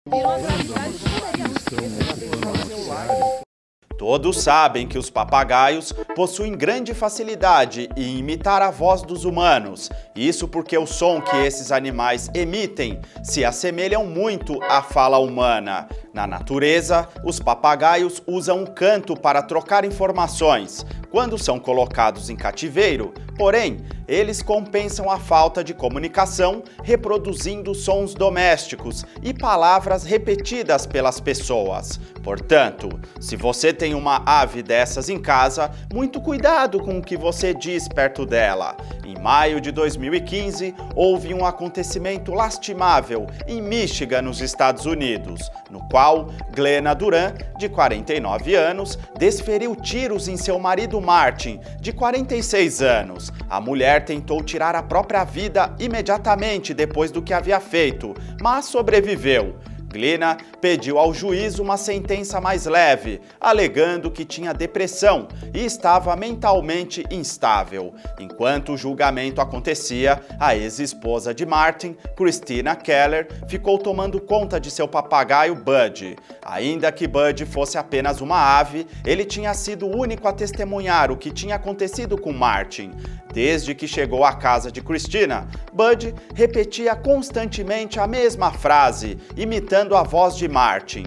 Todos sabem que os papagaios possuem grande facilidade em imitar a voz dos humanos. Isso porque o som que esses animais emitem se assemelham muito à fala humana. Na natureza, os papagaios usam o canto para trocar informações. Quando são colocados em cativeiro, porém, eles compensam a falta de comunicação reproduzindo sons domésticos e palavras repetidas pelas pessoas. Portanto, se você tem uma ave dessas em casa, muito cuidado com o que você diz perto dela. Em maio de 2015, houve um acontecimento lastimável em Michigan, nos Estados Unidos, no qual Glenna Duran, de 49 anos, desferiu tiros em seu marido Martin, de 46 anos. A mulher tentou tirar a própria vida imediatamente depois do que havia feito, mas sobreviveu. Glenna pediu ao juiz uma sentença mais leve, alegando que tinha depressão e estava mentalmente instável. Enquanto o julgamento acontecia, a ex-esposa de Martin, Christina Keller, ficou tomando conta de seu papagaio Bud. Ainda que Bud fosse apenas uma ave, ele tinha sido o único a testemunhar o que tinha acontecido com Martin. Desde que chegou à casa de Christina, Bud repetia constantemente a mesma frase, imitando a voz de Martin.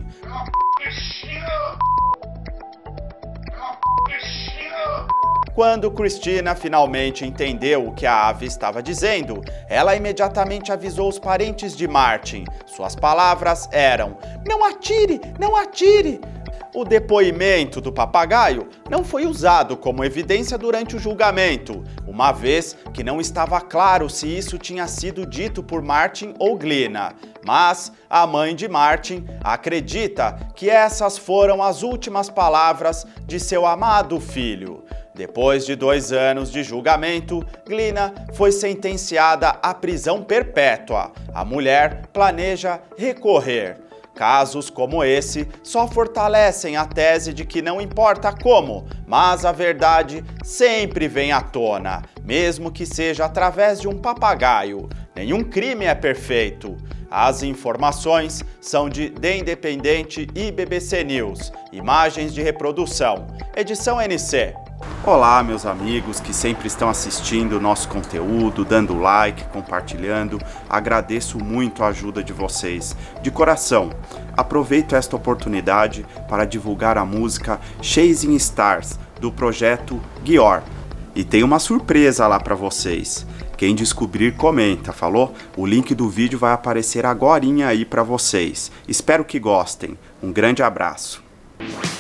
Quando Christina finalmente entendeu o que a ave estava dizendo, ela imediatamente avisou os parentes de Martin. Suas palavras eram: "Não atire, não atire!" O depoimento do papagaio não foi usado como evidência durante o julgamento, uma vez que não estava claro se isso tinha sido dito por Martin ou Glenna. Mas a mãe de Martin acredita que essas foram as últimas palavras de seu amado filho. Depois de 2 anos de julgamento, Glenna foi sentenciada à prisão perpétua. A mulher planeja recorrer. Casos como esse só fortalecem a tese de que não importa como, mas a verdade sempre vem à tona, mesmo que seja através de um papagaio. Nenhum crime é perfeito. As informações são de The Independent e BBC News. Imagens de reprodução. Edição NC. Olá, meus amigos que sempre estão assistindo o nosso conteúdo, dando like, compartilhando. Agradeço muito a ajuda de vocês, de coração. Aproveito esta oportunidade para divulgar a música Chasing Stars, do projeto Gior. E tem uma surpresa lá para vocês. Quem descobrir, comenta, falou? O link do vídeo vai aparecer agorinha aí para vocês. Espero que gostem. Um grande abraço.